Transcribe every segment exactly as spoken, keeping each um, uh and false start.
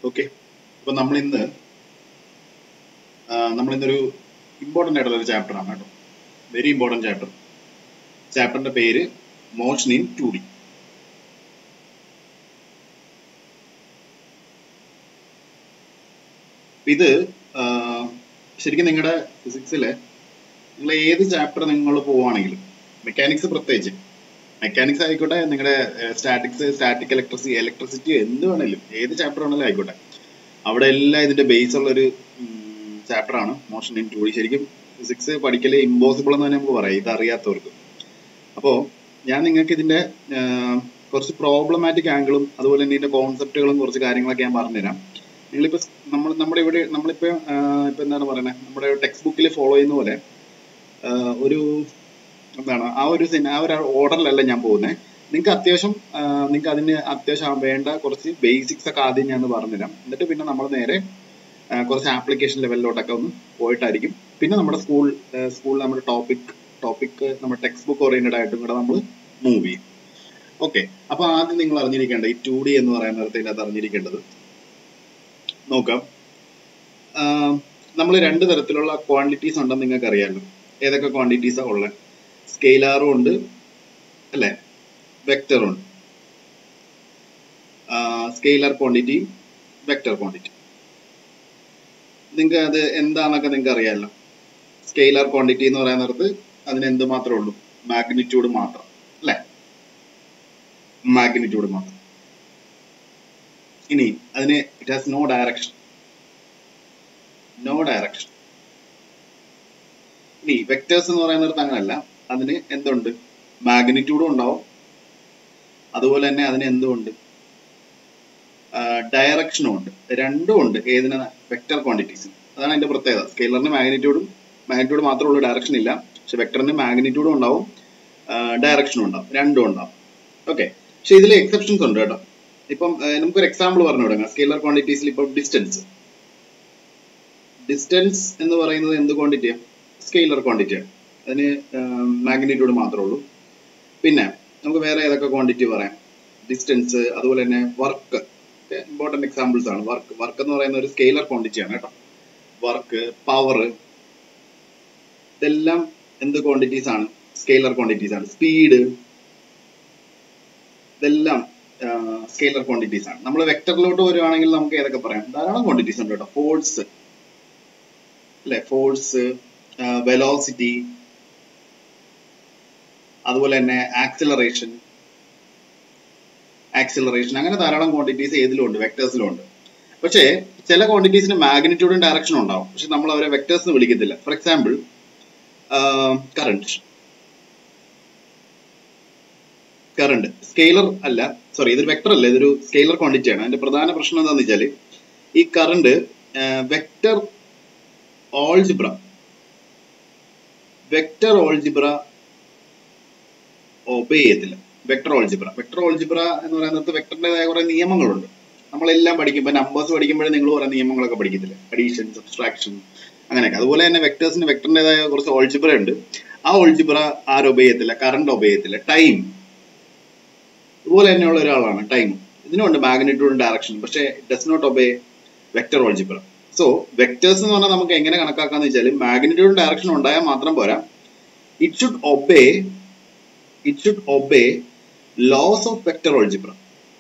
Okay, അപ്പൊ നമ്മൾ ഇന്ന് നമ്മൾ ഇന്നൊരു ഇമ്പോർട്ടൻ്റ് ആയിട്ടുള്ള ഒരു ചാപ്റ്റർ ആണ് കേട്ടോ. Very important chapter. ചാപ്റ്ററിന്റെ പേര് മോഷൻ ഇൻ ടു ഡി. ഇത് ശരിക്കും നിങ്ങളുടെ ഫിസിക്സിലെ നിങ്ങൾ ഏത് ചാപ്റ്റർ നിങ്ങൾ പോവുകയാണെങ്കിലും, മെക്കാനിക്സ് പ്രത്യേകിച്ച്, മെക്കാനിക്സ് ആയിക്കോട്ടെ, നിങ്ങളുടെ സ്റ്റാറ്റിക്സ്, സ്റ്റാറ്റിക് ഇലക്ട്രിസിറ്റി, ഇലക്ട്രിസിറ്റി എന്ത് വേണേലും, ഏത് ചാപ്റ്റർ വേണമെങ്കിലും ആയിക്കോട്ടെ, അവിടെ എല്ലാം ഇതിന്റെ ബേസ് ഉള്ളൊരു ചാപ്റ്റർ ആണ് മോഷൻ ഇൻ ടു ഡി. ശരിക്കും ഫിസിക്സ് പഠിക്കല് ഇമ്പോസിബിൾ എന്ന് തന്നെ നമുക്ക് പറയാം, ഇത് അറിയാത്തവർക്ക്. അപ്പോൾ ഞാൻ നിങ്ങൾക്ക് ഇതിന്റെ കുറച്ച് പ്രോബ്ലമാറ്റിക് ആംഗിളും അതുപോലെ തന്നെ ഇതിന്റെ കോൺസെപ്റ്റുകളും കുറച്ച് കാര്യങ്ങളൊക്കെ ഞാൻ പറഞ്ഞുതരാം. നിങ്ങളിപ്പോൾ നമ്മൾ നമ്മുടെ ഇവിടെ നമ്മളിപ്പോൾ ഇപ്പം എന്താണ് പറയുന്നത്, നമ്മുടെ ടെക്സ്റ്റ് ബുക്കിൽ ഫോളോ ചെയ്യുന്ന പോലെ ഒരു എന്താണ് ആ ഒരു ആ ഒരു ഓർഡറിലല്ല ഞാൻ പോകുന്നത്. നിങ്ങൾക്ക് അത്യാവശ്യം നിങ്ങൾക്ക് അതിന് അത്യാവശ്യം വേണ്ട കുറച്ച് ബേസിക്സ് ഒക്കെ ആദ്യം ഞാൻ പറഞ്ഞുതരാം. എന്നിട്ട് പിന്നെ നമ്മൾ നേരെ കുറച്ച് ആപ്ലിക്കേഷൻ ലെവലിലോട്ടൊക്കെ ഒന്ന് പോയിട്ടായിരിക്കും പിന്നെ നമ്മുടെ സ്കൂൾ സ്കൂളിൽ നമ്മുടെ ടോപ്പിക് ടോപ്പിക് നമ്മുടെ ടെക്സ്റ്റ് ബുക്ക് ഓറിയന്റഡ് ആയിട്ടും കൂടെ നമ്മൾ മൂവ് ചെയ്യും. ഓക്കെ, അപ്പൊ ആദ്യം നിങ്ങൾ അറിഞ്ഞിരിക്കേണ്ടത് ഈ ടു ഡി എന്ന് പറയുന്ന നേരത്തെ അത് അറിഞ്ഞിരിക്കേണ്ടത് നോക്കാം. നമ്മൾ രണ്ട് തരത്തിലുള്ള ക്വാണ്ടിറ്റീസ് ഉണ്ടെന്ന് നിങ്ങൾക്ക് അറിയാമല്ലോ. ഏതൊക്കെ ക്വാണ്ടിറ്റീസാണ് ഉള്ളത്? സ്കെയിലാറും ഉണ്ട് അല്ലെ, വെക്ടറും ഉണ്ട്. Scalar quantity, vector quantity. നിങ്ങൾക്ക് അത് എന്താണെന്നൊക്കെ നിങ്ങൾക്ക് അറിയാമല്ലോ. സ്കെയിലർ ക്വാണ്ടിറ്റി എന്ന് പറയാൻ നേരത്ത് അതിന് എന്ത് മാത്രമേ ഉള്ളൂ? മാഗ്നിറ്റ്യൂഡ് മാത്രം അല്ലെ, മാഗ്നിറ്റ്യൂഡ് മാത്രം. ഇനി അതിന് it has no direction, no direction. ഇനി വെക്ടേഴ്സ് എന്ന് പറയുന്നിടത്ത് അങ്ങനല്ല, അതിന് എന്തുണ്ട്? മാഗ്നിറ്റ്യൂഡും ഉണ്ടാവും, അതുപോലെ തന്നെ അതിന് എന്തുണ്ട്? ഡയറക്ഷനും ഉണ്ട്. രണ്ടും ഉണ്ട് ഏതിന്? വെക്ടർ ക്വാണ്ടിറ്റീസിന്. അതാണ് അതിന്റെ പ്രത്യേകത. സ്കെയിലറിന് മാഗ്നിറ്റ്യൂഡും മാഗ്നിറ്റ്യൂഡ് മാത്രമേ ഉള്ളൂ, ഡയറക്ഷൻ ഇല്ല. പക്ഷെ വെക്ടറിന് മാഗ്നിറ്റ്യൂഡും ഉണ്ടാവും, ഡയറക്ഷനും ഉണ്ടാവും, രണ്ടും ഉണ്ടാവും. ഓക്കെ, പക്ഷെ ഇതിൽ എക്സെപ്ഷൻസ് ഉണ്ട് കേട്ടോ. ഇപ്പം നമുക്കൊരു എക്സാമ്പിൾ പറഞ്ഞു തുടങ്ങാം. സ്കെയിലർ ക്വാണ്ടിറ്റീസിൽ ഇപ്പം ഡിസ്റ്റൻസ് ഡിസ്റ്റൻസ് എന്ന് പറയുന്നത് എന്ത് ക്വാണ്ടിറ്റിയാണ്? സ്കെയിലർ ക്വാണ്ടിറ്റിയാണ്. അതിന് മാഗ്നിറ്റ്യൂഡ് മാത്രമേ ഉള്ളൂ. പിന്നെ നമുക്ക് വേറെ ഏതൊക്കെ ക്വാണ്ടിറ്റി പറയാം? ഡിസ്റ്റൻസ്, അതുപോലെ തന്നെ വർക്ക്. ഇമ്പോർട്ടൻറ്റ് എക്സാമ്പിൾസ് ആണ്. വർക്ക് വർക്ക് എന്ന് പറയുന്ന ഒരു സ്കെയിലർ ക്വാണ്ടിറ്റിയാണ് കേട്ടോ. വർക്ക്, പവർ, ഇതെല്ലാം എന്ത് ക്വാണ്ടിറ്റീസ് ആണ്? സ്കെയിലർ ക്വാണ്ടിറ്റീസ് ആണ്. സ്പീഡ്, ഇതെല്ലാം സ്കെയിലർ ക്വാണ്ടിറ്റീസ് ആണ്. നമ്മൾ വെക്ടറിലോട്ട് വരുവാണെങ്കിൽ നമുക്ക് ഏതൊക്കെ പറയാം? ധാരാളം ക്വാണ്ടിറ്റീസ് ഉണ്ട് കേട്ടോ. ഫോഴ്സ് അല്ലെ, ഫോഴ്സ്, വെലോസിറ്റി, അതുപോലെ തന്നെ ആക്സിലറേഷൻ ആക്സിലറേഷൻ അങ്ങനെ ധാരാളം ക്വാണ്ടിറ്റീസ് ഏതിലും ഉണ്ട്, വെക്ടേഴ്സിലും ഉണ്ട്. പക്ഷേ ചില ക്വാണ്ടിറ്റീസിന് മാഗ്നിറ്റ്യൂഡും ഡയറക്ഷനും ഉണ്ടാവും, പക്ഷെ നമ്മൾ അവരെ വെക്ടേഴ്സ് എന്ന് വിളിക്കത്തില്ല. For example current. Current scalar അല്ല, സോറി, ഇതൊരു വെക്ടർ അല്ല, ഇതൊരു സ്കെയിലർ ക്വാണ്ടിറ്റി ആണ്. അതിന്റെ പ്രധാന പ്രശ്നം എന്താണെന്ന് വെച്ചാൽ ഈ current vector algebra vector algebra obey ചെയ്യത്തില്ല. വെക്ടർ ഓൾജിബ്ര വെക്ടർ ഓൾജിബ്ര എന്ന് പറയുന്നത് വെക്ടറിൻ്റെതായ കുറെ നിയമങ്ങളുണ്ട്. നമ്മളെല്ലാം പഠിക്കുമ്പോൾ നമ്പേഴ്സ് പഠിക്കുമ്പോഴേ നിങ്ങൾ കുറെ നിയമങ്ങളൊക്കെ പഠിക്കത്തില്ല, അഡീഷൻ, സബ്സ്ട്രാക്ഷൻ, അങ്ങനെയൊക്കെ. അതുപോലെ തന്നെ വെക്ടേഴ്സിന് വെക്ടറിൻ്റെതായ കുറച്ച് ഓൾജിബ്ര ഉണ്ട്. ആ ഓൾജിബ്ര ആരും ഒബേ ചെയ്യത്തില്ല, കറണ്ട് ഒബേ ചെയ്യത്തില്ല. ടൈം ഇതുപോലെ തന്നെയുള്ള ഒരാളാണ് ടൈം. ഇതിനുണ്ട് മാഗ്നിറ്റ്യൂഡും ഡയറക്ഷനും, പക്ഷേ it does not obey vector algebra. So vectors എന്ന് പറഞ്ഞാൽ നമുക്ക് എങ്ങനെ കണക്കാക്കാന്ന് വെച്ചാൽ മാഗ്നിറ്റ്യൂഡും ഡയറക്ഷനും ഉണ്ടായാൽ മാത്രം പോരാ, it should obey it should obey laws of vector algebra.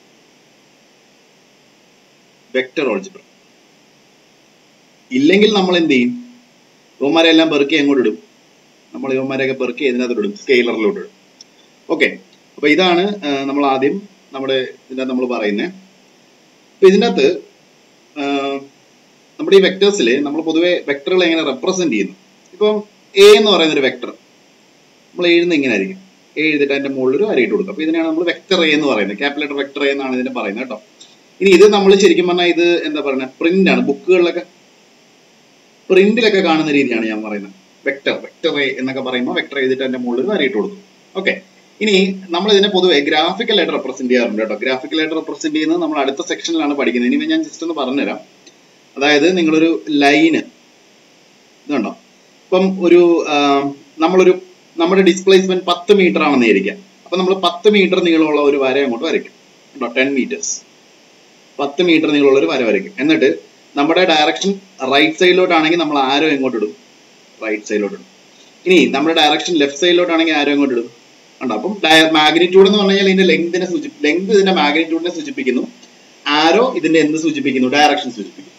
Vector algebra ഇല്ലെങ്കിൽ നമ്മൾ എന്ത് ചെയ്യും? ഇവന്മാരെ എല്ലാം പെറുക്കി എങ്ങോട്ട് ഇടും? നമ്മൾ ഇവന്മാരെയൊക്കെ പെറുക്കി ഇതിനകത്ത് ഇടും, സ്കെയിലറിലോട്ട് ഇടും. ഓക്കെ, അപ്പൊ ഇതാണ് നമ്മൾ ആദ്യം നമ്മുടെ ഇതിനകത്ത് നമ്മൾ പറയുന്നത്. അപ്പൊ ഇതിനകത്ത് നമ്മുടെ ഈ വെക്ടേഴ്സിൽ നമ്മൾ പൊതുവെ വെക്ടറുകൾ എങ്ങനെ റെപ്രസെന്റ് ചെയ്യുന്നു? ഇപ്പം എ എന്ന് പറയുന്ന ഒരു വെക്ടർ നമ്മൾ എഴുതുന്ന ഇങ്ങനെ ആയിരിക്കും. എ എഴുതിട്ട് അതിന്റെ മുകളിൽ ഒരു വരയിട്ട് കൊടുക്കും. അപ്പൊ ഇതിനാണ് നമ്മൾ വെക്ടർ എ എന്ന് പറയുന്നത്, ക്യാപിറ്റൽ വെക്ടർ എ എന്നാണ് ഇതിനെ പറയുന്നത് കേട്ടോ. ഇനി ഇത് നമ്മൾ ശരിക്കും പറഞ്ഞാൽ ഇത് എന്താ പറയുന്നത്, പ്രിന്റ് ആണ്. ബുക്കുകളിലൊക്കെ പ്രിന്റിലൊക്കെ കാണുന്ന രീതിയാണ് ഞാൻ പറയുന്നത്. വെക്ടർ വെക്ടർ എ എന്നൊക്കെ പറയുമ്പോൾ വെക്ടർ എഴുതിട്ട് അതിന്റെ മുകളിൽ ഒരു വരയിട്ട് കൊടുക്കും. ഓക്കെ, ഇനി നമ്മൾ ഇതിനെ പൊതുവെ ഗ്രാഫിക്കലായിട്ട് റെപ്രസെന്റ് ചെയ്യാറുണ്ട് കേട്ടോ. ഗ്രാഫിക്കലായിട്ട് റെപ്രസെന്റ് ചെയ്യുന്നത് നമ്മൾ അടുത്ത സെക്ഷനിലാണ് പഠിക്കുന്നത്. ഇനി ഞാൻ ജസ്റ്റ് ഒന്ന് പറഞ്ഞുതരാം. അതായത് നിങ്ങളൊരു ലൈന് ഇതുണ്ടോ, ഇപ്പം ഒരു നമ്മളൊരു നമ്മുടെ ഡിസ്പ്ലേസ്മെന്റ് പത്ത് മീറ്റർ ആണെന്ന് വിചാരിക്കാം. അപ്പൊ നമ്മൾ പത്ത് മീറ്റർ നീളമുള്ള ഒരു വര അങ്ങോട്ട് വരയ്ക്കും കേട്ടോ, ടെൻ മീറ്റേഴ്സ്. പത്ത് മീറ്റർ നീളമുള്ള ഒരു വര വരയ്ക്കും. എന്നിട്ട് നമ്മുടെ ഡയറക്ഷൻ റൈറ്റ് സൈഡിലോട്ടാണെങ്കിൽ നമ്മൾ ആരോ എങ്ങോട്ട് ഇടും? റൈറ്റ് സൈഡിലോട്ട് ഇടും. ഇനി നമ്മുടെ ഡയറക്ഷൻ ലെഫ്റ്റ് സൈഡിലോട്ടാണെങ്കിൽ ആരോ എങ്ങോട്ട് ഇടും? ഉണ്ട്. അപ്പം മാഗ്നിറ്റ്യൂഡ് എന്ന് പറഞ്ഞു കഴിഞ്ഞാൽ ഇതിന്റെ ലെങ്തിനെ സൂചി ലെങ്ത് ഇതിന്റെ മാഗ്നിറ്റ്യൂഡിനെ സൂചിപ്പിക്കുന്നു. ആരോ ഇതിന്റെ എന്ത് സൂചിപ്പിക്കുന്നു? ഡയറക്ഷൻ സൂചിപ്പിക്കുന്നു.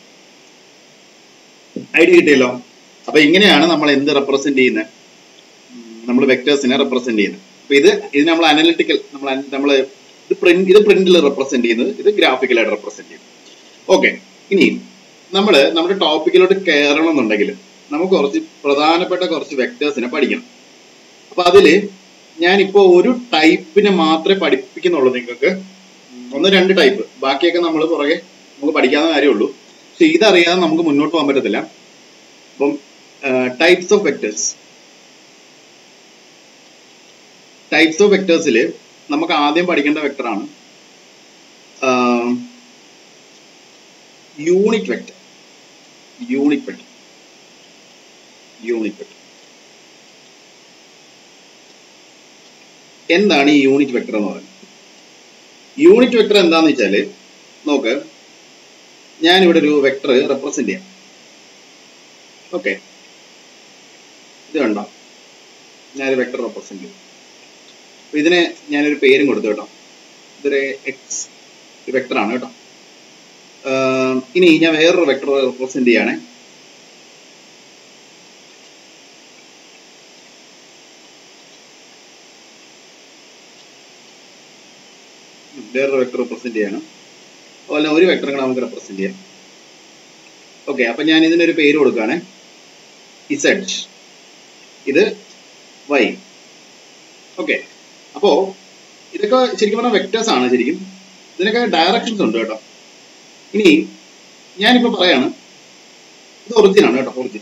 ഐഡിയ കിട്ടിയല്ലോ. അപ്പൊ ഇങ്ങനെയാണ് നമ്മൾ എന്ത് റെപ്രസെന്റ് ചെയ്യുന്നത്? നമ്മൾ വെക്ടേഴ്സിനെ റെപ്രസെന്റ് ചെയ്യുന്നത്. അപ്പൊ ഇത് ഇത് നമ്മൾ അനലിറ്റിക്കൽ നമ്മൾ നമ്മൾ ഇത് പ്രിന്റ് ഇത് പ്രിന്റിൽ റെപ്രസെന്റ് ചെയ്യുന്നത്, ഇത് ഗ്രാഫിക്കലായിട്ട് റെപ്രസെന്റ് ചെയ്യുന്നത്. ഓക്കെ. ഇനി നമ്മൾ നമ്മുടെ ടോപ്പിക്കിലോട്ട് കയറണം എന്നുണ്ടെങ്കിൽ നമുക്ക് കുറച്ച് പ്രധാനപ്പെട്ട കുറച്ച് വെക്ടേഴ്സിനെ പഠിക്കണം. അപ്പൊ അതില് ഞാനിപ്പോ ഒരു ടൈപ്പിനെ മാത്രമേ പഠിപ്പിക്കുന്നുള്ളൂ നിങ്ങൾക്ക്. ഒന്ന് രണ്ട് ടൈപ്പ്, ബാക്കിയൊക്കെ നമ്മൾ പുറകെ നമുക്ക് പഠിക്കാവുന്ന കാര്യമുള്ളൂ. പക്ഷെ ഇതറിയാതെ നമുക്ക് മുന്നോട്ട് പോകാൻ പറ്റത്തില്ല. അപ്പം types of vectors types of വെക്ടേഴ്സിൽ നമുക്ക് ആദ്യം പഠിക്കേണ്ട വെക്ടറാണ് unit vector. Unit vector unit vector എന്താണ് ഈ യൂണിറ്റ് വെക്ടർ എന്ന് പറയുന്നത്? യൂണിറ്റ് വെക്ടർ എന്താന്ന് വെച്ചാല്, നോക്ക്, ഞാനിവിടെ ഒരു വെക്ടർ റെപ്രസെന്റ് ചെയ്യാം. ഓക്കെ, ഇത് കണ്ടോ, ഞാനൊരു വെക്ടർ റെപ്രസെന്റ് ചെയ്യും. അപ്പൊ ഇതിന് ഞാനൊരു പേരും കൊടുത്തു കേട്ടോ. ഇതൊരു എക്സ് വെക്ടറാണ് കേട്ടോ. ഇനി ഞാൻ വേറൊരു വെക്ടർ റെപ്രസെന്റ് ചെയ്യാണ്. വേറൊരു വെക്ടർ റെപ്രസെന്റ് ചെയ്യണം. അതുപോലെ ഒരു വെക്ടർ കൂടെ നമുക്ക് റെപ്രസെന്റ് ചെയ്യാം. ഓക്കെ, അപ്പൊ ഞാൻ ഇതിനൊരു പേര് കൊടുക്കുകയാണ്, ഇസഡ്. ഇത് വൈ. ഓക്കെ, അപ്പോ ഇതൊക്കെ ശരിക്കും പറഞ്ഞാൽ വെക്ടേഴ്സ് ആണ്. ശരിക്കും ഇതിനൊക്കെ ഡയറക്ഷൻസ് ഉണ്ട് കേട്ടോ. ഇനി ഞാനിപ്പോ പറയാണ്, ഇത് ഒറിജിൻ ആണ് കേട്ടോ. ഒറിജിൻ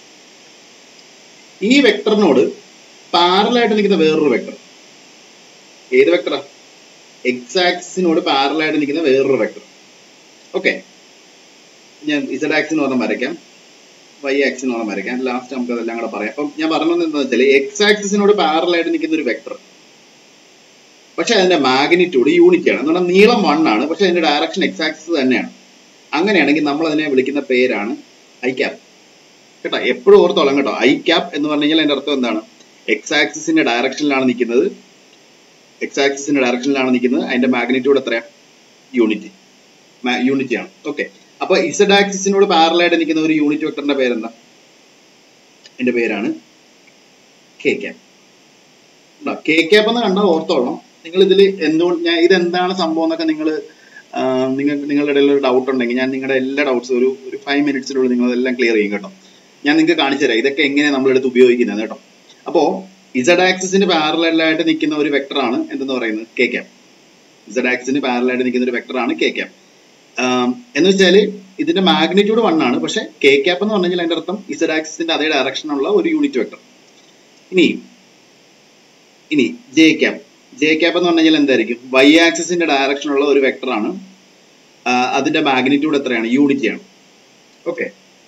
ഈ വെക്ടറിനോട് പാരലായിട്ട് നിൽക്കുന്ന വേറൊരു വെക്ടർ. ഏത് വെക്ടറാ? എക്സ് ആക്സിനോട് പാരലായിട്ട് നിൽക്കുന്ന വേറൊരു വെക്ടർ. ഓക്കെ, ഞാൻ ഇസഡ് ആക്സിന് പറഞ്ഞാൽ വരയ്ക്കാം, വൈ ആക്സിന് പറഞ്ഞാൽ വരയ്ക്കാം. ലാസ്റ്റ് നമുക്ക് അതെല്ലാം കൂടെ പറയാം. അപ്പം ഞാൻ പറഞ്ഞത് എന്താ വെച്ചാൽ, എക്സ് ആക്സിനോട് പാരലായിട്ട് നിൽക്കുന്ന ഒരു വെക്ടർ, പക്ഷെ അതിന്റെ മാഗ്നിറ്റ്യൂഡ് യൂണിറ്റി ആണ്. എന്ന് പറഞ്ഞാൽ നീളം വൺ ആണ്, പക്ഷെ അതിന്റെ ഡയറക്ഷൻ എക്സ് ആക്സിസ് തന്നെയാണ്. അങ്ങനെയാണെങ്കിൽ നമ്മൾ അതിനെ വിളിക്കുന്ന പേരാണ് ഐ ക്യാപ്പ് കേട്ടോ. എപ്പോഴും ഓർത്തോളം കേട്ടോ. ഐ ക്യാപ്പ് എന്ന് പറഞ്ഞു കഴിഞ്ഞാൽ അതിന്റെ അർത്ഥം എന്താണ്? എക്സ് ആക്സിസിന്റെ ഡയറക്ഷനിലാണ് നിൽക്കുന്നത്. എക്സ് ആക്സിസിന്റെ ഡയറക്ഷനിലാണ് നിൽക്കുന്നത്. അതിന്റെ മാഗ്നിറ്റ്യൂഡ് എത്രയാണ്? യൂണിറ്റി. യൂണിറ്റി ആണ്. ഓക്കെ, അപ്പൊ ഇസഡ് ആക്സിസിനോട് പാരലായിട്ട് നിൽക്കുന്ന ഒരു യൂണിറ്റ് വെക്ടറിന്റെ പേരെന്താ? എന്റെ പേരാണ് കെ ക്യാപ്പ്. കെ ക്യാപ്പ് എന്ന് കണ്ടാൽ ഓർത്തോളം. നിങ്ങൾ ഇതിൽ എന്തുകൊണ്ട് ഞാൻ ഇതെന്താണ് സംഭവം എന്നൊക്കെ നിങ്ങൾ നിങ്ങൾ നിങ്ങളുടെ ഇടയിൽ ഒരു ഡൗട്ട് ഉണ്ടെങ്കിൽ ഞാൻ നിങ്ങളുടെ എല്ലാ ഡൗട്ട്സും ഒരു ഒരു ഫൈവ് മിനിറ്റ്സിനുള്ളിൽ നിങ്ങൾ എല്ലാം ക്ലിയർ ചെയ്യും കേട്ടോ. ഞാൻ നിങ്ങൾക്ക് കാണിച്ചു തരാം ഇതൊക്കെ എങ്ങനെയാണ് നമ്മളെടുത്ത് ഉപയോഗിക്കുന്നത് കേട്ടോ. അപ്പോ ഇസഡ് ആക്സിസിന് പാരലായിട്ട് നിൽക്കുന്ന ഒരു വെക്ടറാണ് എന്തെന്ന് പറയുന്നത്? K cap. ഇസഡ് ആക്സിന് പാരലായിട്ട് നിൽക്കുന്ന ഒരു വെക്ടറാണ് കെ ക്യാപ്പ്. എന്ന് വെച്ചാല് ഇതിന്റെ മാഗ്നിറ്റ്യൂഡ് വൺ ആണ്, പക്ഷെ കെ ക്യാപ്പ് എന്ന് പറഞ്ഞാൽ അതിന്റെ അർത്ഥം ഇസഡ് ആക്സിസിന്റെ അതേ ഡയറക്ഷനുള്ള ഒരു യൂണിറ്റ് വെക്ടർ. ഇനി ഇനി ജെ ക്യാപ്പ്. ജെ ക്യാപ്പ് എന്ന് പറഞ്ഞാൽ എന്തായിരിക്കും? വൈ ആക്സിസിന്റെ ഡയറക്ഷനുള്ള ഒരു വെക്ടറാണ്. അതിന്റെ മാഗ്നിറ്റ്യൂഡ് എത്രയാണ്? യൂണിറ്റി ആണ്. ഓക്കെ,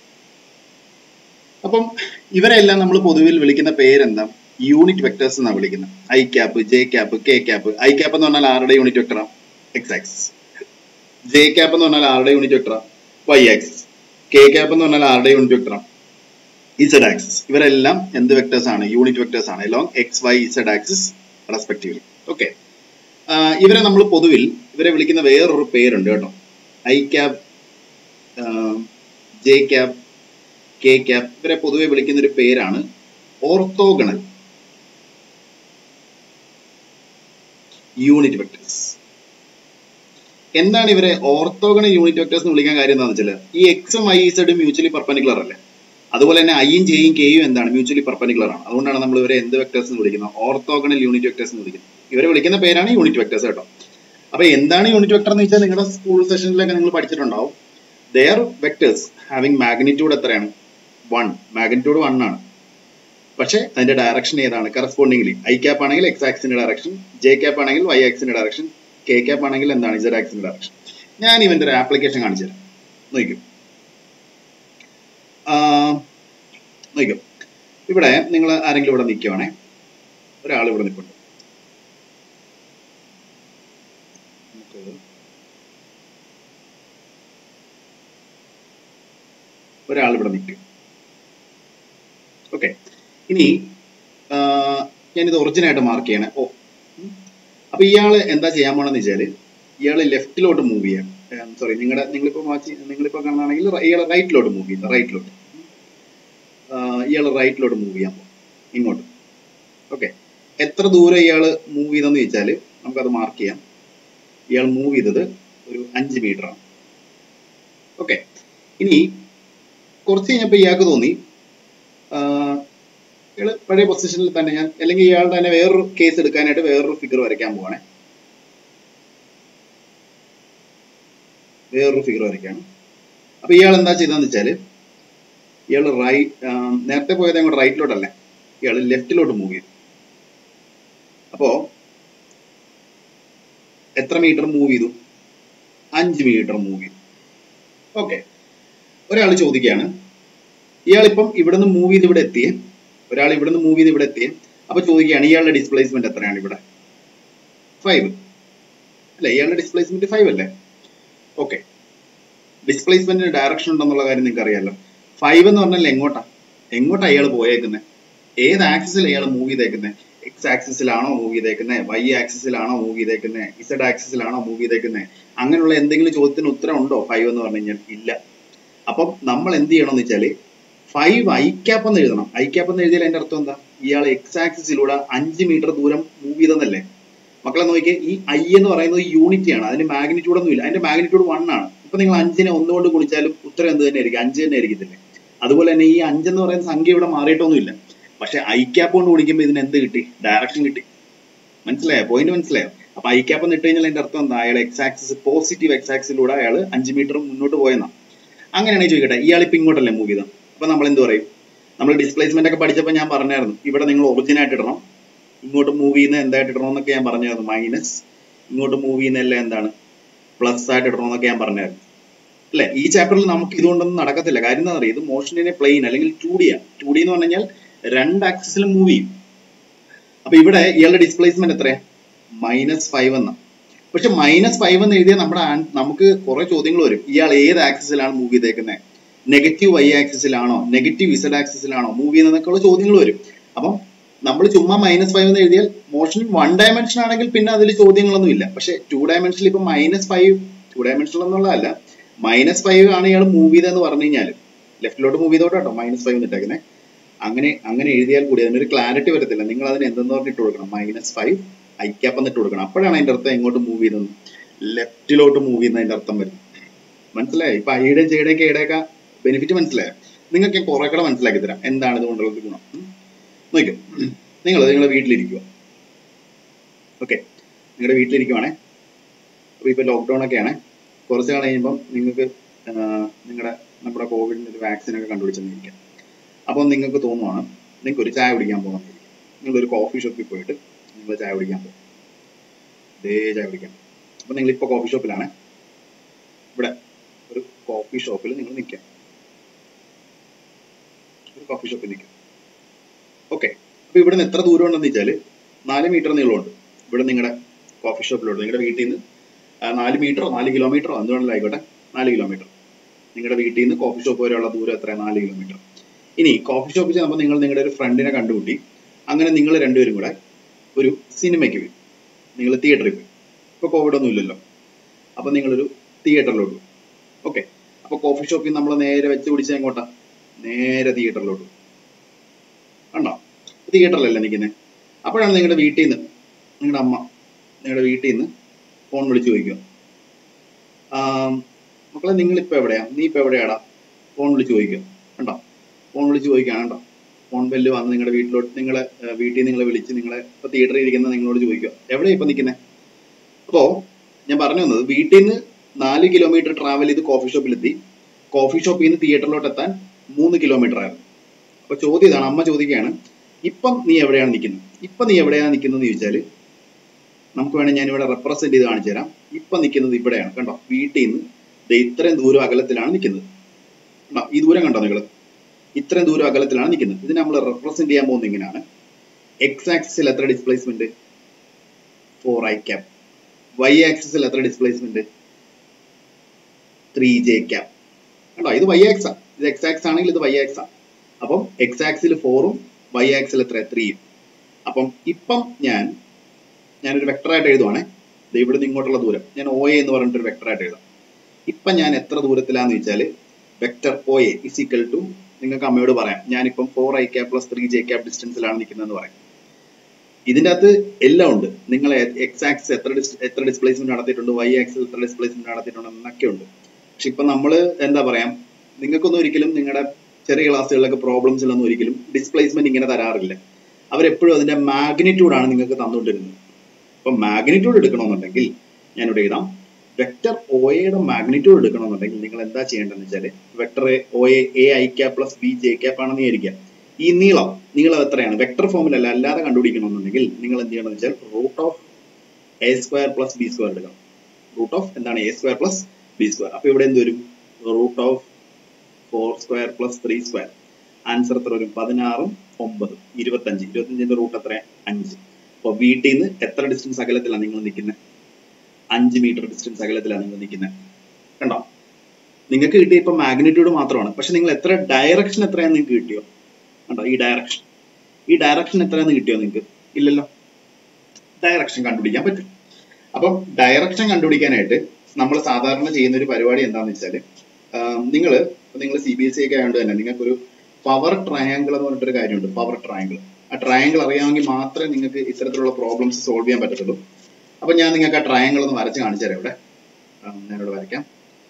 അപ്പം ഇവരെല്ലാം നമ്മൾ പൊതുവിൽ വിളിക്കുന്ന പേരെന്താ? യൂണിറ്റ് വെക്ടേഴ്സ് എന്നാണ് വിളിക്കുന്നത്. I cap, J cap, K cap. I cap എന്ന് പറഞ്ഞാൽ ആരുടെ യൂണിറ്റ് വെക്ടറാ? X axis. ജെ ക്യാപ്പ് എന്ന് പറഞ്ഞാൽ ആരുടെ യൂണിറ്റ് വെക്ടറാ? Y axis. കെ ക്യാപ്പ് എന്ന് പറഞ്ഞാൽ ആരുടെ യൂണിറ്റ് വെക്ടറാ? Z axis. ഇവരെല്ലാം എന്ത് വെക്ടേഴ്സ് ആണ്? യൂണിറ്റ് വെക്ടേഴ്സ് ആണ്, along X Y Z axis respectively. Okay, ഇവരെ നമ്മൾ പൊതുവിൽ ഇവരെ വിളിക്കുന്ന വേറൊരു പേരുണ്ട് കേട്ടോ. I cap, J cap, K cap. ഇവരെ പൊതുവെ വിളിക്കുന്ന ഒരു പേരാണ് ഓർത്തോഗണൽ യൂണിറ്റ് വെക്ടേഴ്സ്. എന്താണ് ഇവരെ ഓർത്തോഗണൽ യൂണിറ്റ് വെക്ടേഴ്സ് എന്ന് വിളിക്കാൻ കാര്യം എന്താണെന്ന് വെച്ചാൽ, ഈ എക്സും ഐ ഇസഡും മ്യൂച്വലി പെർപെൻഡിക്കുലർ അല്ലേ. അതുപോലെ തന്നെ ഐയും ജെയും കെയും എന്താണ്? മ്യൂച്വലി പെർപെൻഡിക്കുലർ ആണ്. അതുകൊണ്ടാണ് നമ്മൾ ഇവരെ എന്ത് വെക്ടേഴ്സ് എന്ന് വിളിക്കുന്നത്? ഓർത്തോഗണൽ യൂണിറ്റ് വെക്ടേഴ്സ് എന്ന് വിളിക്കുന്നത്. ഇവരെ വിളിക്കുന്ന പേരാണ് യൂണിറ്റ് വെക്ടേഴ്സ് കേട്ടോ. അപ്പൊ എന്താണ് യൂണിറ്റ് വെക്ടർ എന്ന് വെച്ചാൽ നിങ്ങളുടെ സ്കൂൾ സെഷനിലൊക്കെ നിങ്ങൾ പഠിച്ചിട്ടുണ്ടാവും. ദെയർ വെക്ടേഴ്സ് ഹാവിംഗ് മാഗ്നിറ്റ്യൂഡ് എത്രയാണ്? വൺ. മാഗ്നിറ്റ്യൂഡ് വൺ ആണ്, പക്ഷെ അതിന്റെ ഡയറക്ഷൻ ഏതാണ്? കറസ്പോണ്ടിംഗ്ലി ഐ ക്യാപ്പ് ആണെങ്കിൽ എക്സ് ആക്സിന്റെ ഡയറക്ഷൻ, ജെ ക്യാപ്പ് ആണെങ്കിൽ വൈ ആക്സിന്റെ ഡയറക്ഷൻ, കെ ക്യാപ്പ് ആണെങ്കിൽ എന്താണ്? ഇസഡ് ആക്സിന്റെ ഡയറക്ഷൻ. ഞാൻ ഇവന്റെ ഒരു ആപ്ലിക്കേഷൻ കാണിച്ചു തരാം. നോക്കൂ നോക്കൂ ഇവിടെ നിങ്ങൾ ആരെങ്കിലും ഇവിടെ നിൽക്കുവാണേ, ഒരാൾ ഇവിടെ നിൽപ്പുണ്ട്. ഒരാൾ ഇവിടെ നിൽക്കും. ഓക്കെ, ഇനി ഞാനിത് ഒറിജിനായിട്ട് മാർക്ക് ചെയ്യണേ. ഓ, അപ്പൊ ഇയാൾ എന്താ ചെയ്യാൻ പോണെന്ന് വെച്ചാൽ ഇയാൾ ലെഫ്റ്റിലോട്ട് മൂവ് ചെയ്യാം. സോറി, നിങ്ങളുടെ നിങ്ങളിപ്പോ വാച്ച് നിങ്ങളിപ്പോ കാണുകയാണെങ്കിൽ ഇയാൾ റൈറ്റിലോട്ട് മൂവ് ചെയ്യുന്നു. റൈറ്റിലോട്ട് ഇയാൾ റൈറ്റിലോട്ട് മൂവ് ചെയ്യാൻ പോകും, ഇങ്ങോട്ട്. ഓക്കെ, എത്ര ദൂരം ഇയാൾ മൂവ് ചെയ്തെന്ന് ചോദിച്ചാൽ നമുക്കത് മാർക്ക് ചെയ്യാം. ഇയാൾ മൂവ് ചെയ്തത് ഒരു അഞ്ച് മീറ്റർ ആണ്. ഓക്കെ, ഇനി കുറച്ച് കഴിഞ്ഞപ്പോൾ ഇയാൾക്ക് തോന്നി ഇയാൾ പഴയ പൊസിഷനിൽ തന്നെ ഞാൻ, അല്ലെങ്കിൽ ഇയാളുടെ തന്നെ വേറൊരു കേസ് എടുക്കാനായിട്ട് വേറൊരു ഫിഗർ വരയ്ക്കാൻ പോവാണേ. വേറൊരു ഫിഗർ വരയ്ക്കാണ്. അപ്പൊ ഇയാൾ എന്താ ചെയ്തതെന്ന് വെച്ചാല് ഇയാൾ റൈറ്റ്, നേരത്തെ പോയത് അങ്ങോട്ട് റൈറ്റിലോട്ടല്ലേ, ഇയാൾ ലെഫ്റ്റിലോട്ട് മൂവ് ചെയ്തു. അപ്പോ എത്ര മീറ്റർ മൂവ് ചെയ്തു? അഞ്ച് മീറ്റർ മൂവ് ചെയ്തു. ഓക്കെ, ഒരാൾ ചോദിക്കുകയാണ്, ഇയാളിപ്പം ഇവിടുന്ന് മൂവ് ചെയ്ത് ഇവിടെ എത്തിയേ, ഒരാൾ ഇവിടുന്ന് മൂവ് ചെയ്ത് ഇവിടെ എത്തിയേ. അപ്പൊ ചോദിക്കുകയാണ് ഇയാളുടെ ഡിസ്പ്ലേസ്മെന്റ് എത്രയാണ് ഇവിടെ? ഫൈവ് അല്ലെ? ഇയാളുടെ ഡിസ്പ്ലേസ്മെന്റ് ഫൈവ് അല്ലേ? ഓക്കെ, ഡിസ്പ്ലേസ്മെന്റിന് ഡയറക്ഷൻ ഉണ്ടെന്നുള്ള കാര്യം നിങ്ങൾക്ക് അറിയാമല്ലോ. ഫൈവ് എന്ന് പറഞ്ഞാൽ എങ്ങോട്ടാ എങ്ങോട്ടാ ഇയാൾ പോയേക്കുന്നത്? ഏത് ആക്സിസിൽ ഇയാൾ മൂവ് ചെയ്തേക്കുന്നത്? എക്സ് ആക്സിസിലാണോ മൂവ് ചെയ്തേക്കുന്നത്? വൈ ആക്സിസിലാണോ മൂവ് ചെയ്തേക്കുന്നത്? ഇസഡ് ആക്സിസിലാണോ മൂവ് ചെയ്തേക്കുന്നത്? അങ്ങനെയുള്ള എന്തെങ്കിലും ചോദ്യത്തിന് ഉത്തരം ഉണ്ടോ ഫൈവ് എന്ന് പറഞ്ഞു കഴിഞ്ഞാൽ? ഇല്ല. അപ്പം നമ്മൾ എന്ത് ചെയ്യണമെന്ന് വെച്ചാല് ഫൈവ് ഐ ക്യാപ്പ് എന്ന് എഴുതണം. ഐ ക്യാപ്പ് എന്ന് എഴുതിയാൽ അതിന്റെ അർത്ഥം എന്താ? ഇയാൾ എക്സ് ആക്സിസിലൂടെ അഞ്ച് മീറ്റർ ദൂരം മൂവ് ചെയ്തെന്നല്ലേ? മക്കളെ നോക്കിയേ, ഈ ഐ എന്ന് പറയുന്നത് യൂണിറ്റി ആണ്, അതിന് മാഗ്നിറ്റ്യൂഡ് ഒന്നും ഇല്ല. അതിന്റെ മാഗ്നിറ്റ്യൂഡ് വൺ ആണ്. ഇപ്പൊ നിങ്ങൾ അഞ്ചിനെ ഒന്നുകൊണ്ട് ഗുണിച്ചാലും ഉത്തരം എന്ത് തന്നെ ആയിരിക്കും? അഞ്ച് തന്നെ ആയിരിക്കത്തില്ലേ? അതുപോലെ തന്നെ ഈ അഞ്ചെന്ന് പറയുന്ന സംഖ്യ ഇവിടെ മാറിയിട്ടൊന്നുമില്ല. പക്ഷെ ഐ ക്യാപ്പ് കൊണ്ട് ഗുണിക്കുമ്പോൾ ഇതിന് എന്ത് കിട്ടി? ഡയറക്ഷൻ കിട്ടി. മനസ്സിലായോ? പോയിന്റ് മനസ്സിലായോ? അപ്പൊ ഐ ക്യാപ്പ് എന്ന് ഇട്ട് കഴിഞ്ഞാൽ അതിന്റെ അർത്ഥം എന്താ? അയാൾ എക്സ് ആക്സിസ്, പോസിറ്റീവ് എക്സ് ആക്സിലൂടെ അയാൾ അഞ്ച് മീറ്റർ മുന്നോട്ട് പോയെന്നാ. അങ്ങനെയാണെങ്കിൽ ചോദിക്കട്ടെ, ഇയാൾ ഇപ്പൊ ഇങ്ങോട്ടല്ലേ മൂവ് ചെയ്തത്? അപ്പൊ നമ്മൾ എന്ത് പറയും? നമ്മൾ ഡിസ്പ്ലേസ്മെന്റ് ഒക്കെ പഠിച്ചപ്പോൾ ഞാൻ പറഞ്ഞായിരുന്നു, ഇവിടെ നിങ്ങൾ ഒറിജിനായിട്ട് ഇടണം, ഇങ്ങോട്ട് മൂവ് ചെയ്യുന്ന എന്തായിട്ട് ഇടണം എന്നൊക്കെ ഞാൻ പറഞ്ഞായിരുന്നു. മൈനസ്, ഇങ്ങോട്ട് മൂവ് ചെയ്യുന്ന എല്ലാം എന്താണ്? പ്ലസ് ആയിട്ട് ഇടണം എന്നൊക്കെ ഞാൻ പറഞ്ഞായിരുന്നു അല്ലെ? ഈ ചാപ്റ്ററിൽ നമുക്ക് ഇതുകൊണ്ടൊന്നും നടക്കത്തില്ല. കാര്യം എന്താ പറയുക, ഇത് മോഷനിനെ പ്ലെയിൻ അല്ലെങ്കിൽ ടു ഡി ആണ്. ടു ഡി എന്ന് പറഞ്ഞു കഴിഞ്ഞാൽ രണ്ട് ആക്സിസിലും മൂവ് ചെയ്യും. അപ്പൊ ഇവിടെ ഇയാളുടെ ഡിസ്പ്ലേസ്മെന്റ് എത്രയാ? മൈനസ് ഫൈവ് എന്ന. പക്ഷെ മൈനസ് ഫൈവ് എന്ന് എഴുതിയാൽ നമ്മുടെ നമുക്ക് കുറെ ചോദ്യങ്ങൾ വരും. ഇയാൾ ഏത് ആക്സിസിലാണ് മൂവ് ചെയ്തേക്കുന്നത്? നെഗറ്റീവ് വൈ ആക്സിസിലാണോ, നെഗറ്റീവ് ഇസഡ് ആക്സിസിലാണോ മൂവ് ചെയ്യുന്നതൊക്കെയുള്ള ചോദ്യങ്ങൾ വരും. അപ്പം നമ്മൾ ചുമ്മാ മൈനസ് ഫൈവ് എന്ന് എഴുതിയാൽ മോഷൻ വൺ ഡയമെൻഷൻ ആണെങ്കിൽ പിന്നെ അതിൽ ചോദ്യങ്ങളൊന്നും ഇല്ല. പക്ഷെ ടു ഡയമെൻഷനിൽ ഇപ്പൊ മൈനസ് ഫൈവ്, ടു ഡയമെൻഷനിൽ എന്നുള്ളതല്ല, മൈനസ് ഫൈവ് ആണ് ഇയാൾ മൂവ് ചെയ്തതെന്ന് പറഞ്ഞു കഴിഞ്ഞാൽ, ലെഫ്റ്റിലോട്ട് മൂവ് ചെയ്തോട്ടോ കേട്ടോ മൈനസ് ഫൈവ് ഇട്ടേക്കുന്നത്. അങ്ങനെ അങ്ങനെ എഴുതിയാൽ കൂടി അതിനൊരു ക്ലാരിറ്റി വരത്തില്ല. നിങ്ങൾ അതിന് എന്തെന്ന് പറഞ്ഞിട്ട് കൊടുക്കണം? മൈനസ് ഫൈവ് ഐ ക്യാപ്പ് എന്നിട്ട് കൊടുക്കണം. അപ്പോഴാണ് അതിന്റെ അർത്ഥം എങ്ങോട്ട് മൂവ് ചെയ്തത്? ലെഫ്റ്റിലോട്ട് മൂവ് ചെയ്യുന്നതിന്റെ അർത്ഥം വരും. മനസ്സിലായോ? ഇപ്പൊ ഐയുടെയും ജെയുടെയും കെയുടെയൊക്കെ ബെനിഫിറ്റ് മനസ്സിലായോ? നിങ്ങൾക്ക് കുറെ കൂടെ മനസ്സിലാക്കി തരാം എന്താണ് ഇതുകൊണ്ടുള്ള ഗുണം. നോക്കൂ, നിങ്ങൾ നിങ്ങളുടെ വീട്ടിലിരിക്കുക. ഓക്കെ, നിങ്ങളുടെ വീട്ടിലിരിക്കുവാണേ. അപ്പൊ ഇപ്പൊ ലോക്ക്ഡൌൺ ഒക്കെയാണ്. കുറച്ച് നാൾ കഴിയുമ്പം നിങ്ങൾക്ക് നിങ്ങളുടെ നമ്മുടെ കോവിഡിന് ഒരു വാക്സിൻ ഒക്കെ കണ്ടുപിടിച്ചെന്നിരിക്കാം. അപ്പം നിങ്ങൾക്ക് തോന്നുവാണ് നിങ്ങൾക്ക് ഒരു ചായ കുടിക്കാൻ പോകണമെന്നിരിക്കും. നിങ്ങളൊരു കോഫി ഷോപ്പിൽ പോയിട്ട് നിങ്ങൾ ചായ കുടിക്കാൻ പോകും. ഇതേ ചായ കുടിക്കാൻ പോകും. അപ്പൊ നിങ്ങളിപ്പോൾ കോഫി ഷോപ്പിലാണ്. ഇവിടെ ഒരു കോഫി ഷോപ്പിൽ നിങ്ങൾ നിൽക്കാം. ഒരു കോഫി ഷോപ്പിൽ നിൽക്കാം. ഓക്കെ, അപ്പൊ ഇവിടെ നിന്ന് എത്ര ദൂരം ഉണ്ടെന്ന് വെച്ചാൽ നാല് മീറ്റർ നീളമുണ്ട്. ഇവിടെ നിങ്ങളുടെ കോഫി ഷോപ്പിലോട്ട് നിങ്ങളുടെ വീട്ടിൽ നിന്ന് നാല് മീറ്ററോ നാല് കിലോമീറ്ററോ എന്തുകൊണ്ടല്ലോ ആയിക്കോട്ടെ, നാല് കിലോമീറ്റർ നിങ്ങളുടെ വീട്ടിൽ നിന്ന് കോഫി ഷോപ്പ് വരെയുള്ള ദൂരം എത്ര? നാല് കിലോമീറ്റർ. ഇനി കോഫി ഷോപ്പിൽ ചെന്നപ്പോൾ നിങ്ങൾ നിങ്ങളുടെ ഒരു ഫ്രണ്ടിനെ കണ്ടുകൂട്ടി. അങ്ങനെ നിങ്ങൾ രണ്ടുപേരും കൂടെ ഒരു സിനിമയ്ക്ക് പോയി. നിങ്ങൾ തിയേറ്ററിൽ പോയി. ഇപ്പൊ കോവിഡ് ഒന്നും ഇല്ലല്ലോ. അപ്പൊ നിങ്ങളൊരു തിയേറ്ററിലോട്ട് പോയി. ഓക്കെ, അപ്പൊ കോഫി ഷോപ്പിൽ നമ്മൾ നേരെ വെച്ച് പിടിച്ച എങ്ങോട്ടാ? നേരെ തിയേറ്ററിലോട്ട്. കണ്ടോ? തിയേറ്ററിലല്ലേ നിൽക്കുന്നത്. അപ്പോഴാണ് നിങ്ങളുടെ വീട്ടിൽ നിന്ന് നിങ്ങളുടെ അമ്മ നിങ്ങളുടെ വീട്ടിൽ നിന്ന് ഫോൺ വിളിച്ച് ചോദിക്കുക, മക്കളെ നിങ്ങളിപ്പോൾ എവിടെയാ? നീ ഇപ്പം എവിടെയാടാ? ഫോൺ വിളിച്ച് ചോദിക്കുക. കണ്ടോ? ഫോൺ വിളിച്ച് ചോദിക്കുകയാണ് കേട്ടോ. ഫോൺ ബെല്ല് വന്ന് നിങ്ങളുടെ വീട്ടിലോട്ട്, നിങ്ങളെ വീട്ടിൽ നിങ്ങളെ വിളിച്ച് നിങ്ങളെ ഇപ്പൊ തിയേറ്ററിൽ ഇരിക്കുന്ന നിങ്ങളോട് ചോദിക്കുക എവിടെയാ ഇപ്പൊ നിൽക്കുന്നത്. അപ്പോ ഞാൻ പറഞ്ഞു വന്നത്, വീട്ടിൽ നിന്ന് നാല് കിലോമീറ്റർ ട്രാവൽ ചെയ്ത് കോഫി ഷോപ്പിലെത്തി. കോഫി ഷോപ്പിൽ നിന്ന് തിയേറ്ററിലോട്ട് എത്താൻ മൂന്ന് കിലോമീറ്റർ ആയിരുന്നു. അപ്പൊ ചോദ്യം ഇതാണ്, അമ്മ ചോദിക്കുകയാണ്, ഇപ്പം നീ എവിടെയാണ് നിൽക്കുന്നത്? ഇപ്പൊ നീ എവിടെയാണ് നിൽക്കുന്നത് ചോദിച്ചാല് നമുക്ക് വേണമെങ്കിൽ ഞാൻ ഇവിടെ റെപ്രസെന്റ് ചെയ്ത് കാണിച്ചു തരാം. ഇപ്പൊ നിൽക്കുന്നത് ഇവിടെയാണ്. കണ്ടോ? വീട്ടിൽ നിന്ന് ഇത്രയും ദൂരം അകലത്തിലാണ് നിൽക്കുന്നത്. കണ്ടോ? ഈ ദൂരം കണ്ടോ നിങ്ങൾ? ഇത്രയും ദൂരം അകലത്തിലാണ് നിൽക്കുന്നത്. ഇതിനെ നമ്മൾ റെപ്രസെന്റ് ചെയ്യാൻ പോകുന്നത് ഇങ്ങനെയാണ്. എക്സ് ആക്സിസിൽ എത്ര displacement? Four I cap. Y ആക്സിസിൽ എത്ര ഡിസ്പ്ലേസ്മെന്റ്? Three J cap. കണ്ടോ? ഇത് വൈ ആക്സാ. ഇത് എക്സ് ആക്സ് ആണെങ്കിൽ ഇത് വൈ ആക്സ് ആണ്. അപ്പം എക്സ് ആക്സിൽ ഫോറും വൈ ആക്സിൽ എത്ര ത്രീയും. അപ്പം ഇപ്പം ഞാൻ ഞാനൊരു വെക്ടറായിട്ട് എഴുതുവാണേ. ഇവിടെ നിന്ന് ഇങ്ങോട്ടുള്ള ദൂരം ഞാൻ ഒ എ എന്ന് പറഞ്ഞിട്ടൊരു വെക്ടറായിട്ട് എഴുതാം. ഇപ്പം ഞാൻ എത്ര ദൂരത്തിലാന്ന് വെച്ചാൽ vector O A is equal to, നിങ്ങൾക്ക് അമ്മയോട് പറയാം ഞാനിപ്പം four I cap plus three J cap ഡിസ്റ്റൻസിലാണ് നിൽക്കുന്നതെന്ന് പറയാം. ഇതിൻ്റെ അകത്ത് എല്ലാം ഉണ്ട്. നിങ്ങൾ എക്സ് ആക്സിസ് എത്ര എത്ര ഡിസ്പ്ലേസ്മെന്റ് നടത്തിയിട്ടുണ്ട്, വൈ ആക്സിൽ എത്ര ഡിസ്പ്ലേസ്മെന്റ് നടത്തിയിട്ടുണ്ട് എന്നൊക്കെ ഉണ്ട്. പക്ഷെ ഇപ്പം നമ്മൾ എന്താ പറയാ, നിങ്ങൾക്കൊന്നും ഒരിക്കലും നിങ്ങളുടെ ചെറിയ ക്ലാസ്സുകളിലൊക്കെ പ്രോബ്ലംസിലൊന്നും ഒരിക്കലും ഡിസ്പ്ലേസ്മെന്റ് ഇങ്ങനെ തരാറില്ല. അവരെപ്പോഴും അതിന്റെ മാഗ്നിറ്റ്യൂഡാണ് നിങ്ങൾക്ക് തന്നുകൊണ്ടിരുന്നത്. അപ്പം മാഗ്നിറ്റ്യൂഡ് എടുക്കണമെന്നുണ്ടെങ്കിൽ ഞാനിവിടെ എഴുതാം, വെക്ടർ ഒ എയുടെ മാഗ്നിറ്റ്യൂഡ് എടുക്കണമെന്നുണ്ടെങ്കിൽ നിങ്ങൾ എന്താ ചെയ്യേണ്ടതെന്ന് വെച്ചാൽ vector O A A I cap plus B J cap ആണെന്ന് വിചാരിക്കുക. ഈ നീളം നീളം എത്രയാണ് വെക്ടർ ഫോമിലല്ല അല്ലാതെ കണ്ടുപിടിക്കണമെന്നുണ്ടെങ്കിൽ നിങ്ങൾ എന്ത് ചെയ്യണമെന്ന് വെച്ചാൽ root of A square plus B square എടുക്കണം. റൂട്ട് ഓഫ് എന്താണ് A square plus B square. അപ്പൊ ഇവിടെ എന്ത് വരും, root of four square plus three square. Answer എത്ര വരും, പതിനാറും ഒമ്പതും ഇരുപത്തഞ്ച്. ഇരുപത്തഞ്ചിന്റെ റൂട്ട് എത്ര, അഞ്ച്. അപ്പൊ വീട്ടിൽ നിന്ന് എത്ര ഡിസ്റ്റൻസ് അകലത്തിലാണ് നിങ്ങൾ നിൽക്കുന്നത്, അഞ്ച് മീറ്റർ ഡിസ്റ്റൻസ് അകലത്തിലാണ് നിങ്ങൾ നിൽക്കുന്നത്. കണ്ടോ, നിങ്ങൾക്ക് കിട്ടിയ ഇപ്പൊ മാഗ്നിറ്റ്യൂഡ് മാത്രമാണ്. പക്ഷെ നിങ്ങൾ എത്ര ഡയറക്ഷൻ എത്രയാന്ന് നിങ്ങൾക്ക് കിട്ടിയോ, കണ്ടോ ഈ ഡയറക്ഷൻ ഈ ഡയറക്ഷൻ എത്രയാന്ന് കിട്ടിയോ നിങ്ങൾക്ക്, ഇല്ലല്ലോ. ഡയറക്ഷൻ കണ്ടുപിടിക്കാൻ പറ്റും. അപ്പം ഡയറക്ഷൻ കണ്ടുപിടിക്കാനായിട്ട് നമ്മൾ സാധാരണ ചെയ്യുന്ന ഒരു പരിപാടി എന്താണെന്ന് വെച്ചാൽ, നിങ്ങൾ നിങ്ങൾ സി ബി എസ് ഇ ഒക്കെ ആയതുകൊണ്ട് തന്നെ നിങ്ങൾക്കൊരു പവർ ട്രയാങ്കിൾ എന്ന് പറഞ്ഞിട്ടൊരു കാര്യമുണ്ട്. Power triangle. ആ ട്രയാങ്കിൾ അറിയാമെങ്കിൽ മാത്രമേ നിങ്ങൾക്ക് ഇത്തരത്തിലുള്ള പ്രോബ്ലംസ് സോൾവ് ചെയ്യാൻ പറ്റത്തുള്ളൂ. അപ്പൊ ഞാൻ നിങ്ങൾക്ക് ആ ട്രയാങ്കിൾ ഒന്ന് വരച്ച് കാണിച്ചു തരാം. ഇവിടെ ഞാനിവിടെ വരയ്ക്കാം.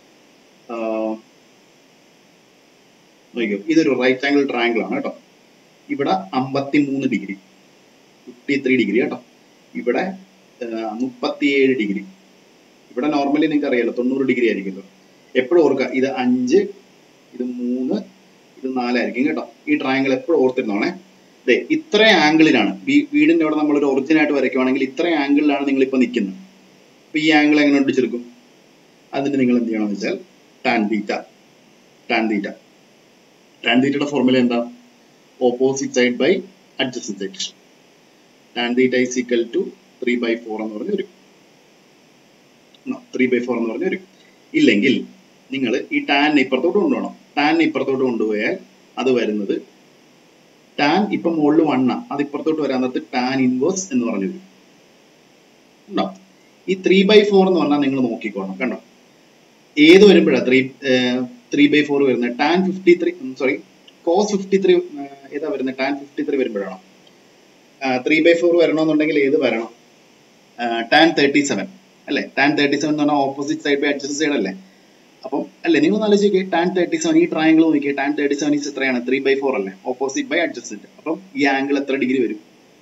നോക്കിയോ, ഇതൊരു റൈറ്റ് ആംഗിൾ ട്രയാങ്കിൾ ആണ് കേട്ടോ. ഇവിടെ അമ്പത്തി മൂന്ന് ഡിഗ്രി, ഫിഫ്റ്റി ത്രീ ഡിഗ്രി കേട്ടോ. ഇവിടെ മുപ്പത്തിയേഴ് ഡിഗ്രി. ഇവിടെ നോർമലി നിങ്ങൾക്ക് അറിയാലോ തൊണ്ണൂറ് ഡിഗ്രി ആയിരിക്കുമല്ലോ. എപ്പോഴും ഓർക്കുക, ഇത് അഞ്ച്, ഇത് മൂന്ന്, ഇത് നാലായിരിക്കും കേട്ടോ. ഈ ട്രയാങ്കിൾ എപ്പോഴും ഓർത്തിരുന്നോണേ. അതെ, ഇത്രയും ആംഗിളിലാണ് വീടിന്റെ അവിടെ നമ്മളൊരു ഒറിജിൻ ആയിട്ട് വരയ്ക്കുവാണെങ്കിൽ ഇത്രയും ആംഗിളിലാണ് നിങ്ങൾ ഇപ്പൊ നിൽക്കുന്നത്. അപ്പൊ ഈ ആംഗിൾ എങ്ങനെ ഒട്ടിച്ചെടുക്കും, അതിന് നിങ്ങൾ എന്ത് ചെയ്യണമെന്ന് വെച്ചാൽ tan theta tan theta tan തീറ്റയുടെ ഫോർമുല എന്താ, opposite side by adjacent side. Tan theta is equal to three by four എന്ന് പറഞ്ഞ് വരും. ത്രീ ബൈ ഫോർ എന്ന് പറഞ്ഞ് വരും. ഇല്ലെങ്കിൽ നിങ്ങൾ ഈ ടാൻ ഇപ്പുറത്തോട്ട് കൊണ്ടുപോകണം. ടാൻ ഇപ്പുറത്തോട്ട് കൊണ്ടുപോയാൽ അത് വരുന്നത് ടാൻ ഇപ്പൊ മുകളിൽ വണ്ണ, അത് ഇപ്പുറത്തോട്ട് വരാൻ നേരത്ത് ടാൻ ഇൻവേഴ്സ് എന്ന് പറഞ്ഞു വരും. കണ്ടോ, ഈ ത്രീ ബൈ ഫോർ എന്ന് പറഞ്ഞാൽ നിങ്ങൾ നോക്കിക്കോണം. കണ്ടോ, ഏത് വരുമ്പോഴാണ് ത്രീ ത്രീ ബൈ ഫോർ വരുന്നത്, tan fifty three sorry cos fifty three ഏതാ വരുന്നത്, ടാൻ ഫിഫ്റ്റി ത്രീ വരുമ്പോഴാണോ. ത്രീ ബൈ ഫോർ വരണമെന്നുണ്ടെങ്കിൽ ഏത് വരണം, ടാൻ തേർട്ടി സെവൻ അല്ലെ. ടാൻ തേർട്ടി സെവൻ എന്ന് പറഞ്ഞാൽ opposite side by adjacent side അല്ലേ. അപ്പം അല്ലെ, നിങ്ങൾ ആലോചിക്കേ, ടാൻ തേർട്ടി സെവൻ ഈ ട്രയാങ്കിൾ നോക്കിയേ, ടാൻ തേർട്ടി സെവൻ ഈസ് എത്രയാണ്, ത്രീ ബൈ ഫോർ അല്ലേ, ഓപ്പോസിറ്റ് ബൈ അഡ്ജസന്റ്. അപ്പം ഈ ആംഗിൾ എത്ര ഡിഗ്രി വരും,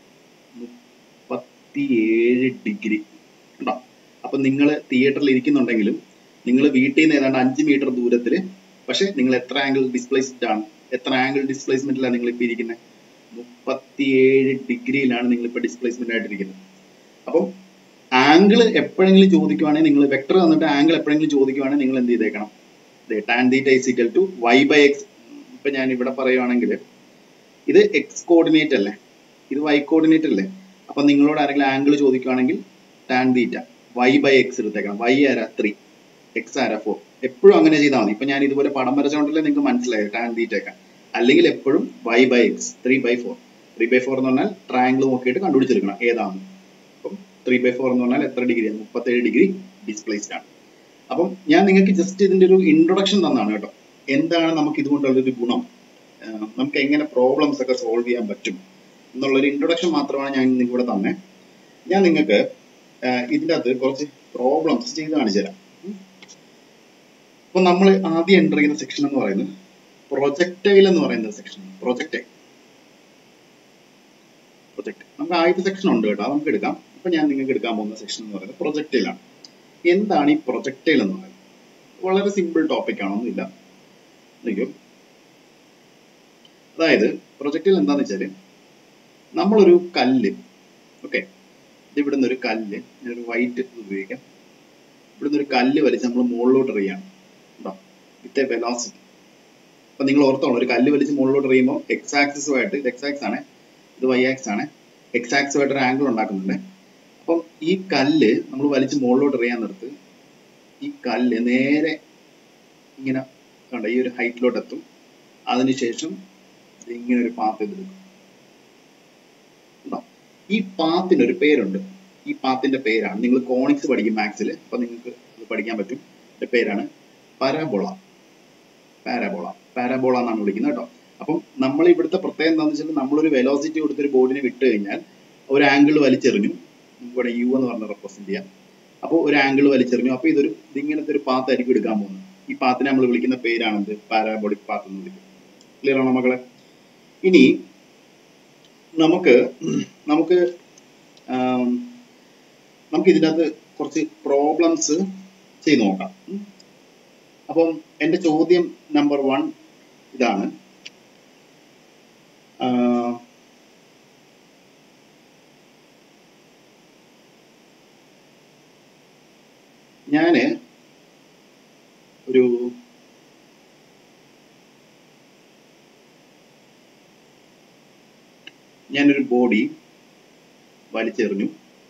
മുപ്പത്തിയേഴ് ഡിഗ്രി. ഉണ്ടോ, അപ്പൊ നിങ്ങൾ തിയേറ്ററിൽ ഇരിക്കുന്നുണ്ടെങ്കിലും നിങ്ങൾ വീട്ടിൽ നിന്ന് ഏതാണ്ട് അഞ്ച് മീറ്റർ ദൂരത്തിൽ, പക്ഷെ നിങ്ങൾ എത്ര ആംഗിൾ ഡിസ്പ്ലേസ്മെന്റ് ആണ്, എത്ര ആംഗിൾ ഡിസ്പ്ലേസ്മെന്റിലാണ് നിങ്ങൾ ഇപ്പൊ ഇരിക്കുന്നത്, മുപ്പത്തിയേഴ് ഡിഗ്രിയിലാണ് നിങ്ങൾ ഇപ്പൊ ഡിസ്പ്ലേസ്മെന്റ് ആയിട്ടിരിക്കുന്നത്. അപ്പം ആംഗിൾ എപ്പോഴെങ്കിലും ചോദിക്കുവാണെങ്കിൽ, നിങ്ങൾ വെക്ടർ തന്നിട്ട് ആംഗിൾ എപ്പോഴെങ്കിലും ചോദിക്കുവാണെങ്കിൽ നിങ്ങൾ എന്ത് ചെയ്തേക്കണം, tan theta is equal to Y by X. ഇപ്പൊ ഞാൻ ഇവിടെ പറയുവാണെങ്കിൽ ഇത് എക്സ് കോർഡിനേറ്റ് അല്ലേ, ഇത് വൈ കോർഡിനേറ്റ് അല്ലേ. അപ്പൊ നിങ്ങളോട് ആരെങ്കിലും ആംഗിൾ ചോദിക്കുവാണെങ്കിൽ tan theta Y by X എടുത്തേക്കണം. വൈ ആരാ ത്രീ, എക്സ് ആരാ ഫോർ. എപ്പോഴും അങ്ങനെ ചെയ്താൽ മതി. ഇപ്പൊ ഞാൻ ഇതുപോലെ പടം വരച്ചോണ്ടല്ലേ നിങ്ങൾക്ക് മനസ്സിലായത് ടാൻ തീറ്റ ഒക്കെ. അല്ലെങ്കിൽ എപ്പോഴും Y by X, three by four. Three by four എന്ന് പറഞ്ഞാൽ ട്രയാങ്കിൾ നോക്കിയിട്ട് കണ്ടുപിടിച്ചെടുക്കണം ഏതാണ്. അപ്പം ത്രീ ബൈ ഫോർ എന്ന് പറഞ്ഞാൽ എത്ര ഡിഗ്രിയാണ്, മുപ്പത്തേഴ് ഡിഗ്രി ഡിസ്പ്ലേസ്ഡ് ആണ്. അപ്പം ഞാൻ നിങ്ങൾക്ക് ജസ്റ്റ് ഇതിന്റെ ഒരു ഇൻട്രൊഡക്ഷൻ തന്നാണ് കേട്ടോ. എന്താണ് നമുക്ക് ഇതുകൊണ്ടുള്ളൊരു ഗുണം, നമുക്ക് എങ്ങനെ പ്രോബ്ലംസ് ഒക്കെ സോൾവ് ചെയ്യാൻ പറ്റും എന്നുള്ളൊരു ഇൻട്രൊഡക്ഷൻ മാത്രമാണ് ഞാൻ നിങ്ങൾക്ക് ഇവിടെ തന്നെ. ഞാൻ നിങ്ങൾക്ക് ഇതിൻ്റെ അകത്ത് കുറച്ച് പ്രോബ്ലംസ് ചെയ്ത് കാണിച്ചു തരാം. അപ്പൊ നമ്മൾ ആദ്യം എൻ്റർ ചെയ്യുന്ന സെക്ഷൻ എന്ന് പറയുന്നത് പ്രൊജക്ടൈൽ എന്ന് പറയുന്ന സെക്ഷൻ. പ്രൊജക്ടൈൽ പ്രൊജക്ട് നമുക്ക് ആദ്യത്തെ സെക്ഷൻ ഉണ്ട് കേട്ടോ, നമുക്ക് എടുക്കാം. അപ്പൊ ഞാൻ നിങ്ങൾക്ക് എടുക്കാൻ പോകുന്ന സെക്ഷൻ എന്ന് പറയുന്നത് പ്രൊജക്ടൈൽ ആണ്. എന്താണ് ഈ പ്രൊജക്ടൈൽ എന്ന് പറയുന്നത്? വളരെ സിമ്പിൾ ടോപ്പിക് ആണൊന്നുമില്ല. അതായത് പ്രൊജക്ടൈൽ എന്താന്ന് വെച്ചാല്, നമ്മളൊരു കല്ല്, ഓക്കെ, ഇത് ഇവിടുന്ന് ഒരു കല്ല്, ഞാനൊരു വൈറ്റ് ഉപയോഗിക്കാം, ഇവിടുന്ന് ഒരു കല്ല് വലിച്ച് നമ്മൾ മുകളിലോട്ട് എറിയാണ് കേട്ടോ, വിത്ത് എ വെലോസിറ്റി. അപ്പൊ നിങ്ങൾ ഓർത്തോളൂ, ഒരു കല്ല് വലിച്ച് മുകളിലോട്ട് എറിയുമ്പോൾ എക്സ് ആക്സിസുമായിട്ട്, ഇത് എക്സ് ആക്സ് ആണ്, ഇത് വൈ ആക്സ് ആണ്, എക്സ് ആക്സുമായിട്ട് ഒരു ആംഗിൾ ഉണ്ടാക്കുന്നുണ്ട്. അപ്പം ഈ കല്ല് നമ്മൾ വലിച്ച് മുകളിലോട്ട് എറിയാൻ നിർത്ത്, ഈ കല്ല് നേരെ ഇങ്ങനെ കണ്ട ഈ ഒരു ഹൈറ്റിലോട്ട് എത്തും. അതിനുശേഷം ഇങ്ങനെ ഒരു പാത്ത് എടുക്കും. ഈ പാത്തിന് ഒരു പേരുണ്ട്. ഈ പാത്തിന്റെ പേരാണ്, നിങ്ങൾ കോണിക്സ് പഠിക്കും മാത്സിൽ, അപ്പൊ നിങ്ങൾക്ക് ഇത് പഠിക്കാൻ പറ്റും. ഇതിന്റെ പേരാണ് പരാബോള. പാരാബോള പാരാബോള എന്നാണ് വിളിക്കുന്നത് കേട്ടോ. അപ്പം നമ്മൾ ഇവിടുത്തെ പ്രത്യേകം എന്താണെന്ന് വെച്ചാൽ, നമ്മളൊരു വെലോസിറ്റി കൊടുത്തൊരു ബോർഡിനെ വിട്ട് കഴിഞ്ഞാൽ ഒരു ആംഗിൾ വലിച്ചെറിഞ്ഞു, ഇവിടെ യു എന്ന് പറഞ്ഞ് റെപ്രസെന്റ് ചെയ്യാം. അപ്പോൾ ഒരു ആംഗിൾ വലിച്ചെറിഞ്ഞു, അപ്പോൾ ഇതൊരു ഇതിങ്ങനത്തെ ഒരു പാത്ത് ആയിരിക്കും എടുക്കാൻ പോകുന്നത്. ഈ പാത്തിനെ നമ്മൾ വിളിക്കുന്ന പേരാണെന്ത്? പാരാബോളിക് പാത്ത് എന്ന് വിളിക്കും. ക്ലിയർ ആണോ മക്കളെ? ഇനി നമുക്ക് നമുക്ക് നമുക്ക് ഇതിനകത്ത് കുറച്ച് പ്രോബ്ലംസ് ചെയ്ത് നോക്കാം. അപ്പം എൻ്റെ ചോദ്യം നമ്പർ വൺ ഇതാണ്. ഞാന് ഒരു ഞാനൊരു ബോഡി വലിച്ചെറിഞ്ഞു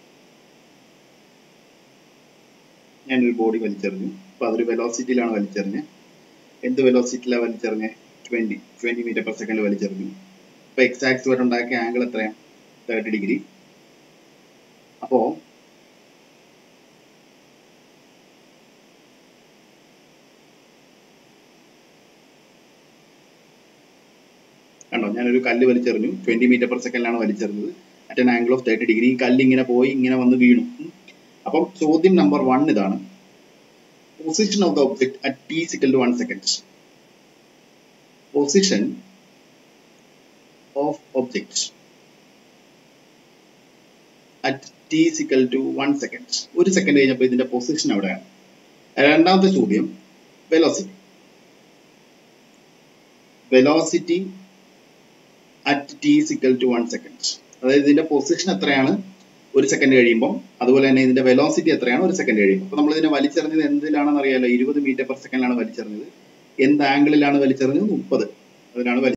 ഞാനൊരു ബോഡി വലിച്ചെറിഞ്ഞു അപ്പൊ അതൊരു വെലോസിറ്റിയിലാണ് വലിച്ചെറിഞ്ഞത്. എന്ത് വെലോസിറ്റിയിലാണ് വലിച്ചെറിഞ്ഞത്? Twenty twenty metre per second വലിച്ചെറിഞ്ഞു. അപ്പൊ എക്സ് ആക്സിസ് വരെ ഉണ്ടാക്കിയ ആംഗിൾ എത്രയാണ്? Thirty degree. അപ്പോ കണ്ടോ, ഞാനൊരു കല്ല് വലിച്ചെറിഞ്ഞു, ട്വന്റി മീറ്റർ പെർ സെക്കൻഡിലാണ് വലിച്ചെറിഞ്ഞത് at an angle of thirty degree. ഈ കല്ല് ഇങ്ങനെ പോയി ഇങ്ങനെ വന്ന് വീണു. അപ്പം ചോദ്യം നമ്പർ വൺ ഇതാണ്. Position of the object at T equal to one second. Position of object at T equal to one second. ഒരു സെക്കൻഡ് കഴിഞ്ഞപ്പോൾ ഇതിന്റെ പൊസിഷൻ എവിടെയാണ്? രണ്ടാമത്തെ ചോദ്യം velocity. Velocity at T equal to one second. അതായത് ഇതിന്റെ position എത്രയാണ് ഒരു സെക്കൻഡ് കഴിയുമ്പോൾ, അതുപോലെ തന്നെ ഇതിന്റെ വെലോസിറ്റി എത്രയാണ് ഒരു സെക്കൻഡ് കഴിയുമ്പോൾ. അപ്പൊ നമ്മൾ ഇതിനെ വലിച്ചെറിഞ്ഞത് എന്തിലാണെന്ന് അറിയാലോ? ഇരുപത് മീറ്റർ പെർ സെക്കൻഡിലാണ് വലിച്ചെറിഞ്ഞത്. എന്ത് ആംഗിളിലാണ് വലിച്ചെറിഞ്ഞത്? മുപ്പത്. അതിനാണ് വലിച്ചെറിഞ്ഞത്.